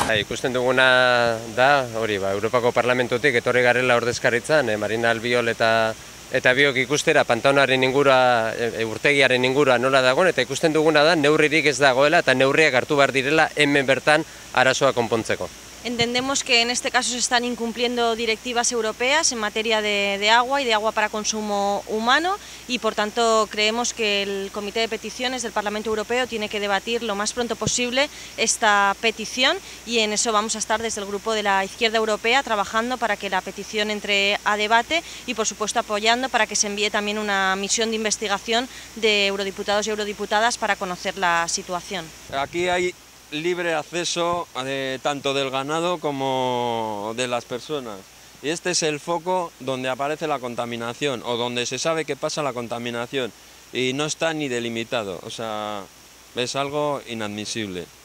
Ikusten duguna da, hori Europako Parlamentutik etorri garela ordezkaritzan, Marina Albiol eta biok ikustera pantaunaren ingurua, urtegiaren ingurua nola dagoen, eta ikusten duguna da neurririk ez dagoela eta neurriak hartu behar direla hemen bertan arazoa konpontzeko. Entendemos que en este caso se están incumpliendo directivas europeas en materia de agua y de agua para consumo humano y por tanto creemos que el Comité de Peticiones del Parlamento Europeo tiene que debatir lo más pronto posible esta petición y en eso vamos a estar desde el Grupo de la Izquierda Europea trabajando para que la petición entre a debate y por supuesto apoyando para que se envíe también una misión de investigación de eurodiputados y eurodiputadas para conocer la situación. Aquí hay libre acceso tanto del ganado como de las personas. Y este es el foco donde aparece la contaminación o donde se sabe que pasa la contaminación y no está ni delimitado, o sea, es algo inadmisible.